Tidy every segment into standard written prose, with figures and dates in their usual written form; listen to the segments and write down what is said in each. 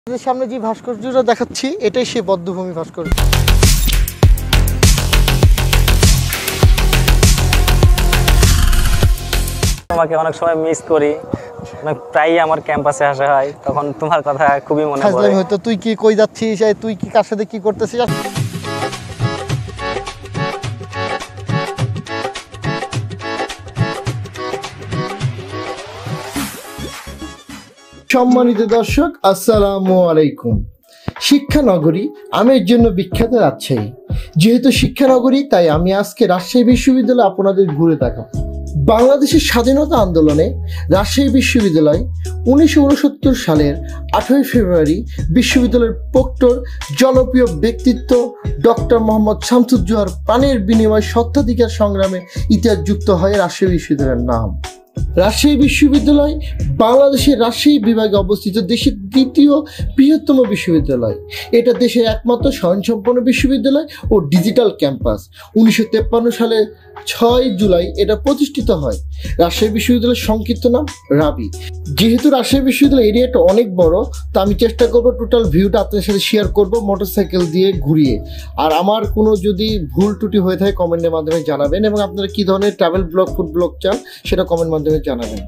সামনে যে ভাস্কর্যটা দেখাচ্ছি এটাই সেই বদ্ধভূমি ভাস্কর্য। তোমাকে অনেক সময় মিস করি, প্রায়ই আমার ক্যাম্পাসে আসা হয়, তখন তোমার কথা খুবই মনে পড়ে। হয়তো তুই কি কই যাচ্ছিস, তুই কি কার সাথে কি করতেছিস। সম্মানিত দর্শক, আসসালামু আলাইকুম। শিক্ষানগরী আমের জন্য বিখ্যাত রাজশাহী। যেহেতু শিক্ষানগরী, তাই আমি আজকে রাজশাহী বিশ্ববিদ্যালয়ে আপনাদের ঘুরে দেখাবো। বাংলাদেশের স্বাধীনতা আন্দোলনে রাজশাহী বিশ্ববিদ্যালয় 1969 সালের 8ই ফেব্রুয়ারি বিশ্ববিদ্যালয়ের প্রক্টর জনপ্রিয় ব্যক্তিত্ব ডক্টর মোহাম্মদ শামসুজ্জোহার প্রাণের বিনিময়ে স্বত্বাধিকার সংগ্রামে ইতিহাস যুক্ত হয় রাজশাহী বিশ্ববিদ্যালয়ের নাম। রাজশাহী বিশ্ববিদ্যালয় বাংলাদেশের রাজশাহী বিভাগে অবস্থিত দেশের দ্বিতীয় বৃহত্তম বিশ্ববিদ্যালয়। এটা দেশের একমাত্র স্বয়ংসম্পন্ন বিশ্ববিদ্যালয় ও ডিজিটাল ক্যাম্পাস। 1953 সালে 6 জুলাই এটা প্রতিষ্ঠিত হয়। রাজশাহী বিশ্ববিদ্যালয়ের সংক্ষিপ্ত নাম রাবি। যেহেতু রাজশাহী বিশ্ববিদ্যালয় এরিয়াটা অনেক বড়, তা আমি চেষ্টা করবো টোটাল ভিউটা আপনাদের সাথে শেয়ার করব মোটরসাইকেল দিয়ে ঘুরিয়ে। আর আমার কোনো যদি ভুল ত্রুটি হয়ে থাকে কমেন্টের মাধ্যমে জানাবেন, এবং আপনারা কী ধরনের ট্রাভেল ব্লগ, ফুড ব্লগ চান সেটা কমেন্ট মাধ্যমে জানাবেন।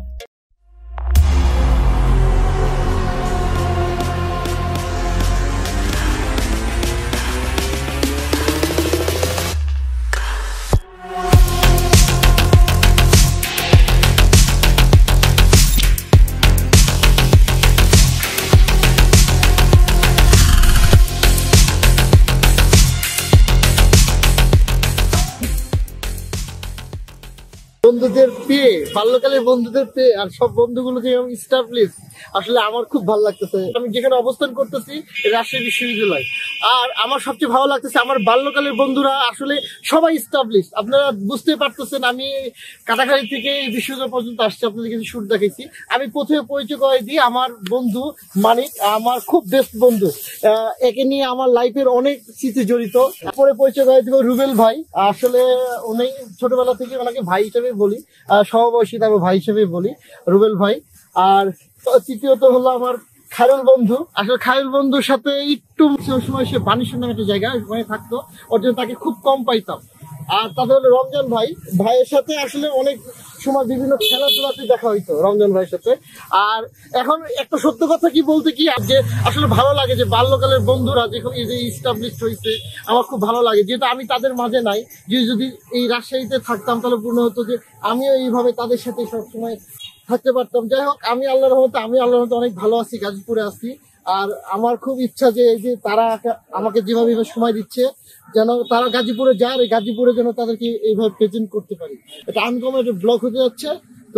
বন্ধুদের পেয়ে, বাল্যকালের বন্ধুদের পেয়ে আর সব বন্ধুগুলো যে এস্টাবলিশ, আসলে আমার খুব ভালো লাগতেছে। আমি যেখানে অবস্থান করতেছি রাজশাহী বিশ্ববিদ্যালয়, আর আমার সবচেয়ে ভালো লাগতেছে আমার বাল্যকালের বন্ধুরা আসলে সবাই এস্টাবলিশ। আপনারা বুঝতে পারতেছেন, আমি কাটাখালী থেকে এই বিশ্ববিদ্যালয় পর্যন্ত আসছি, আপনাদের কিছু শুট দেখাইছি। আমি প্রথমে পরিচয় করে দিই, আমার বন্ধু মানিক আমার খুব বেস্ট বন্ধু, একে নিয়ে আমার লাইফের অনেক স্মৃতি জড়িত। তারপরে পরিচয় করে দিব রুবেল ভাই। আসলে উনি ছোটবেলা থেকে ওনাকে ভাই হিসেবে বলি, সমবয়সী, তারপর ভাই হিসেবে বলি রুবেল ভাই। আর তৃতীয়ত হলো আমার খায়রুল বন্ধু। আসলে খায়রুল বন্ধুর সাথে একটু সময় সে বানিসুর নামে একটা জায়গায় ওখানে থাকতো, ওর জন্য তাকে খুব কম পাইতাম। আর তারপরে হলো রমজান ভাই, ভাইয়ের সাথে আসলে অনেক সময় বিভিন্ন খেলাধুলাতে দেখা হইতো রমজান ভাইয়ের সাথে। আর এখন একটা সত্য কথা কি বলতে কি, যে আসলে ভালো লাগে যে বাল্যকালের বন্ধুরা যখন এই যে ইস্টাবলিশড হয়েছে, আমার খুব ভালো লাগে। যেহেতু আমি তাদের মাঝে নাই, যে যদি এই রাজশাহীতে থাকতাম তাহলে পূর্ণ হতো যে আমিও এইভাবে তাদের সাথে সবসময় থাকতে পারতাম। যাই হোক, আমি আল্লাহর রহমতে অনেক ভালো আছি, গাজীপুরে আছি। আর আমার খুব ইচ্ছা যে এই যে তারা আমাকে যেভাবে সময় দিচ্ছে, যেন তারা গাজীপুরে যায়, আর গাজীপুরে যেন তাদেরকে এইভাবে প্রেজেন্ট করতে পারি। এটা আনকমন একটা ব্লগ হতে যাচ্ছে। তো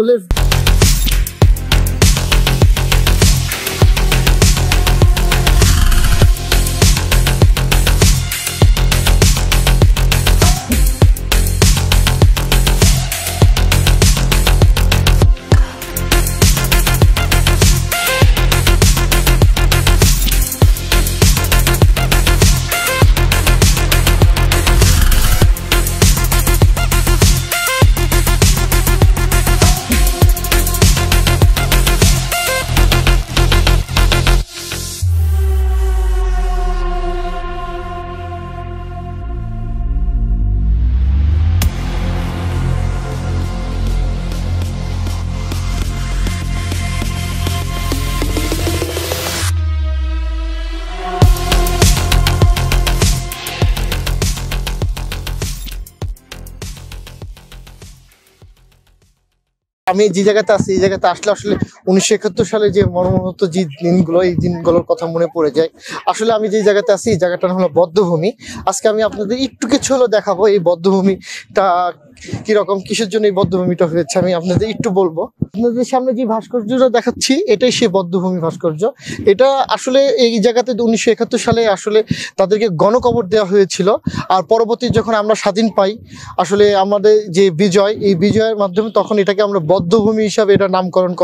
আমি যে জায়গাতে আছি, এই জায়গাতে আসলে 1971 সালে যে মর্মহত যে দিনগুলো, এই দিনগুলোর কথা মনে পড়ে যায়। আসলে আমি যে জায়গাতে আছি, এই জায়গাটা হলো বদ্ধভূমি। আজকে আমি আপনাদের একটু কিছু হলো দেখাবো এই বদ্ধভূমিটা কিরকম, কিসের জন্য এই বদ্ধভূমিটা হয়েছে আমি আপনাদের একটু বলবো। আপনাদের সামনে যে ভাস্কর্যটা দেখাচ্ছি এটাই সেই বদ্ধভূমি ভাস্কর্য। এটা আসলে এই জায়গাতে 1971 সালে আসলে তাদেরকে গণকবর দেওয়া হয়েছিল। আর পরবর্তী যখন আমরা স্বাধীন পাই, আসলে আমাদের যে বিজয়, এই বিজয়ের মাধ্যমে তখন এটাকে আমরা বদ্ধভূমি হিসাবে এটা নামকরণ করা হয়।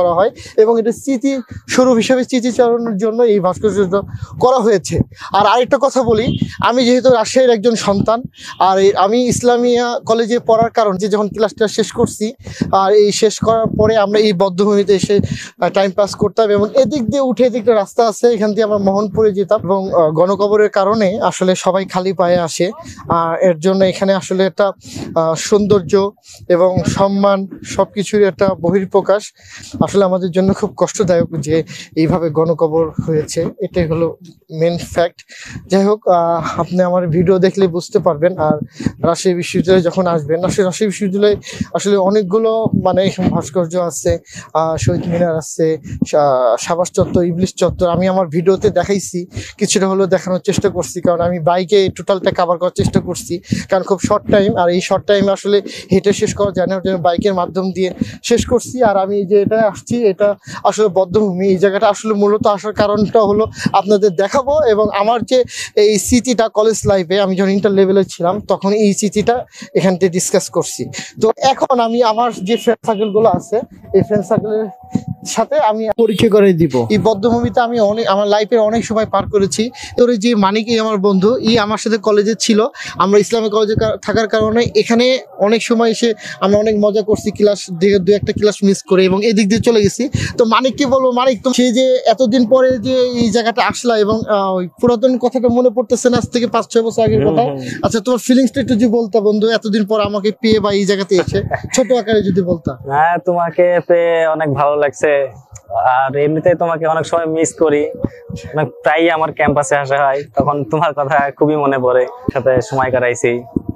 এবং এটা স্মৃতি স্বরূপ হিসেবে স্মৃতিচারণের জন্য এই ভাস্কর্যটা করা হয়েছে। আর আরেকটা কথা বলি, আমি যেহেতু রাজশাহীর একজন সন্তান, আর আমি ইসলামিয়া কলেজে পড়ার কারণে যে যখন ক্লাসটা শেষ করছি, আর এই শেষ করার পরে আমরা এই বদ্ধভূমিতে এসে টাইম পাস করতাম, এবং এদিক দিয়ে উঠে এদিকটা রাস্তা আছে, এখান দিয়ে আমরা মোহনপুরে যেতাম। এবং গণকবরের কারণে আসলে সবাই খালি পায়ে আসে, এর জন্য এখানে আসলে একটা সৌন্দর্য এবং সম্মান সবকিছুর একটা বহিঃপ্রকাশ। আসলে আমাদের জন্য খুব কষ্টদায়ক যে এইভাবে গণকবর হয়েছে, এটাই হলো মেন ফ্যাক্ট। যাই হোক, আপনি আমার ভিডিও দেখলে বুঝতে পারবেন। আর রাজশাহী বিশ্ববিদ্যালয়ে যখন আসবেন, রাজশাহী বিশ্ববিদ্যালয়ে আসলে অনেকগুলো মানে ভাস্কর্য আছে, শহীদ মিনার আছে, সাবাস চত্বর, ইবলিশ চত্বর। আমি আমার ভিডিওতে দেখাইছি, কিছুটা হলেও দেখানোর চেষ্টা করছি, কারণ আমি বাইকে টোটালটা কভার করার চেষ্টা করছি, কারণ খুব শর্ট টাইম, আর এই শর্ট টাইমে আসলে হেঁটে শেষ করা যায় না, ওর জন্য বাইকের মাধ্যম দিয়ে শেষ করছি। আর আমি যে এটা আসছি, এটা আসলে বদ্ধভূমি। এই জায়গাটা আসলে মূলত আসার কারণটা হলো আপনাদের দেখাবো, এবং আমার যে এই স্মৃতিটা কলেজ লাইফে আমি যখন ইন্টার লেভেলে ছিলাম তখন এই স্মৃতিটা এখান থেকে ডিসকাস করছি। তো এখন আমি আমার যে ফ্রেন্ড সার্কেলগুলো আছে, এই ফ্রেন্ড সার্কেলের সাথে আমি পরিচয় করে দিব। এই বদ্ধভূমিতে আমি আমার লাইফের অনেক সময় পার করেছি। তোর যে মানিক, আমার বন্ধু, আমার সাথে কলেজে ছিল। আমরা ইসলামী কলেজে থাকার কারণে এখানে অনেক সময় এসে আমরা অনেক মজা করছি, ক্লাস দু একটা ক্লাস মিস করে, এবং এদিক দিয়ে চলে গেছি। তো মানিককে বলবো, মানিক তো সে যে এতদিন পরে যে এই জায়গাটা আসলা, এবং পুরাতন কথাটা মনে পড়তেছে না, আজ থেকে 5-6 বছর আগের কথা। আচ্ছা, তোমার ফিলিংসটা একটু যদি বলতা বন্ধু, এতদিন পর আমাকে পেয়ে বা এই জায়গাতে এসে ছোট আকারে যদি বলতা। হ্যাঁ, তোমাকে পেয়ে অনেক ভালো লাগছে। আর এমনিতে তোমাকে অনেক সময় মিস করি, প্রায়ই আমার ক্যাম্পাসে আসা হয়, তখন তোমার কথা খুবই মনে পড়ে, সাথে সময় কাটাইছি।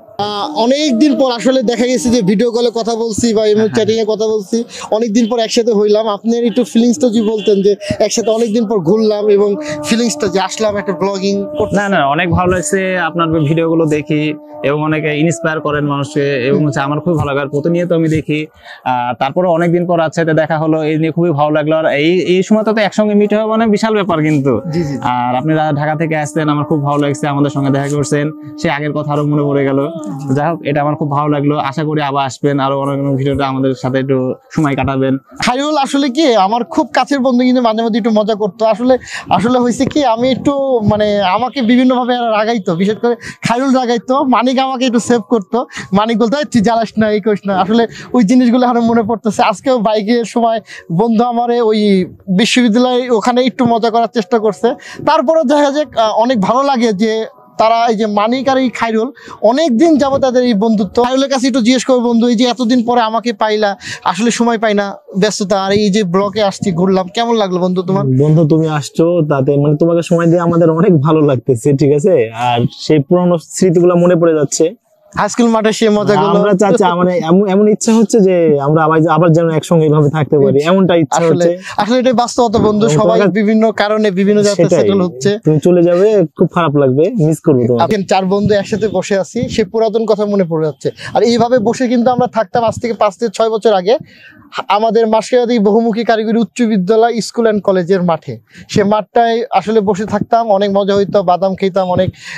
অনেকদিন পর আসলে দেখা গেছে যে ভিডিও কলে কথা বলছি বা এমনি চ্যাটিং এ কথা বলছি, অনেকদিন পর একসাথে হইলাম। আপনার একটু ফিলিংসটা যদি বলতেন যে একসাথে অনেকদিন পর ঘুরলাম, এবং ফিলিংসটা যে আসলাম একটা ব্লগিং। না, অনেক ভালো লাগছে আপনার ভিডিওগুলো দেখি, এবং অনেকে ইন্সপায়ার করেন মানুষকে, এবং হচ্ছে আমার খুবই ভালো লাগে। আর প্রতিনিয়ত আমি দেখি, তারপরে অনেকদিন পর একসাথে দেখা হলো, এই নিয়ে খুবই ভালো লাগলো। আর এই সময় তো একসঙ্গে মিট হওয়া মানে বিশাল ব্যাপার কিন্তু। আর আপনি ঢাকা থেকে আসছেন, আমার খুব ভালো লাগছে, আমাদের সঙ্গে দেখা করছেন, সে আগের কথা আরো মনে পড়ে গেল। যাই হোক, এটা আমার খুব ভালো লাগলো। আশা করি আবার আসবেন, আরো অনেক ভিডিওটা আমাদের সাথে একটু সময় কাটাবেন। খায়রুল আসলে কি আমার খুব কাছের বন্ধু, কিন্তু মাঝে মধ্যে একটু মজা করতো। আসলে হয়েছে কি, আমি একটু মানে আমাকে বিভিন্ন ভাবে রাগাইতো, বিশেষ করে খায়রুল রাগাইতো, মানিক আমাকে একটু সেভ করতো। মানিক বলতো তুই জ্বালাস না, এই করিস না। আসলে ওই জিনিসগুলো এখন মনে পড়তেছে। আজকেও বাইকের সময় বন্ধু আমারে ওই বিশ্ববিদ্যালয়ে ওখানে একটু মজা করার চেষ্টা করছে। তারপরে দেখা যাক, অনেক ভালো লাগে যে তারা এই যে মানিক আর এই খায়রুল অনেকদিন যাবো তাদের এই বন্ধুত্ব। খায়রুলের কাছে একটু জিজ্ঞেস করবো, বন্ধু এই যে এতদিন পরে আমাকে পাইলা, আসলে সময় পাই না, ব্যস্ততা, আর এই যে ব্লকে আসছি, ঘুরলাম, কেমন লাগলো বন্ধু তোমার? বন্ধু তুমি আসছো, তাতে মানে তোমাকে সময় দিয়ে আমাদের অনেক ভালো লাগতেছে, ঠিক আছে। আর সেই পুরনো স্মৃতিগুলো মনে পড়ে যাচ্ছে, হাই স্কুল মাঠে সে মজাগুলো। আমরা চাচ্ছি, মানে এমন ইচ্ছা হচ্ছে যে আমরা আবার যেন একসঙ্গে এইভাবে থাকতে পারি, এমনটা ইচ্ছা হচ্ছে। আসলে এটাই বাস্তবতা বন্ধু, সবাই বিভিন্ন কারণে বিভিন্ন জায়গায় সেটেল হচ্ছে। তুমি চলে যাবে, খুব খারাপ লাগবে, মিস করবো তোমাকে। 4 বন্ধু একসাথে বসে আছি, সে পুরাতন কথা মনে পড়ে যাচ্ছে। আর এইভাবে বসে কিন্তু আমরা থাকতাম আজ থেকে 5-6 বছর আগে আমাদের মাসকাবাদী বহুমুখী কারিগরি উচ্চ বিদ্যালয় স্কুল অ্যান্ড কলেজের মাঠে। সে মাঠটায় আসলে বসে থাকতাম, অনেক মজা হইতো, বাদাম খেতাম,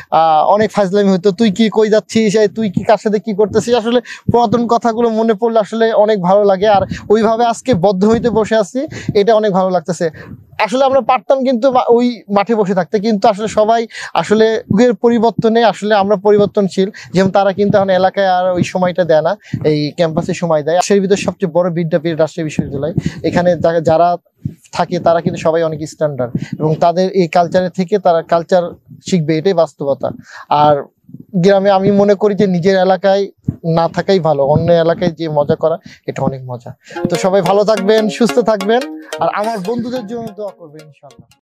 অনেক ফাজলামি হইতো। তুই কি কই যাচ্ছিস, তুই কি কার সাথে কি করতেছিস, আসলে পুরাতন কথাগুলো মনে পড়লে আসলে অনেক ভালো লাগে। আর ওইভাবে আজকে বদ্ধভূমিতে বসে আছি, এটা অনেক ভালো লাগতেছে। আসলে আমরা পারতাম কিন্তু ওই মাঠে বসে থাকতে, কিন্তু আসলে সবাই আসলে যুগের পরিবর্তনে আসলে আমরা পরিবর্তনশীল। যেমন তারা কিন্তু এখন এলাকায় আর ওই সময়টা দেয় না, এই ক্যাম্পাসে সময় দেয়। সেই ভিতরে সবচেয়ে বড় বিদ্যাপীঠ রাজশাহী বিশ্ববিদ্যালয়, এখানে যারা থাকে তারা কিন্তু সবাই অনেক স্ট্যান্ডার্ড, এবং তাদের এই কালচারে থেকে তারা কালচার শিখবে, এটাই বাস্তবতা। আর গ্রামে আমি মনে করি যে নিজের এলাকায় না থাকাই ভালো, অন্য এলাকায় যে মজা করা এটা অনেক মজা। তো সবাই ভালো থাকবেন, সুস্থ থাকবেন, আর আমার বন্ধুদের জন্য দোয়া করবেন ইনশাআল্লাহ।